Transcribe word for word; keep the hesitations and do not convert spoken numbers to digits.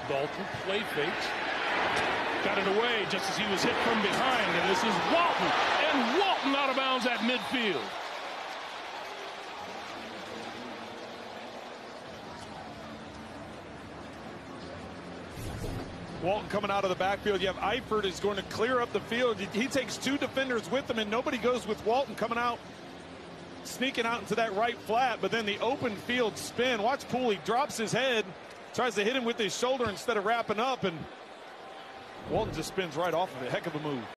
Dalton play fakes. Got it away just as he was hit from behind. And this is Walton. And Walton out of bounds at midfield. Walton coming out of the backfield. You have Eifert is going to clear up the field. He takes two defenders with him, and nobody goes with Walton coming out, sneaking out into that right flat. But then the open field spin. Watch Pooley drops his head, tries to hit him with his shoulder instead of wrapping up, and Walton just spins right off of it. Heck of a move.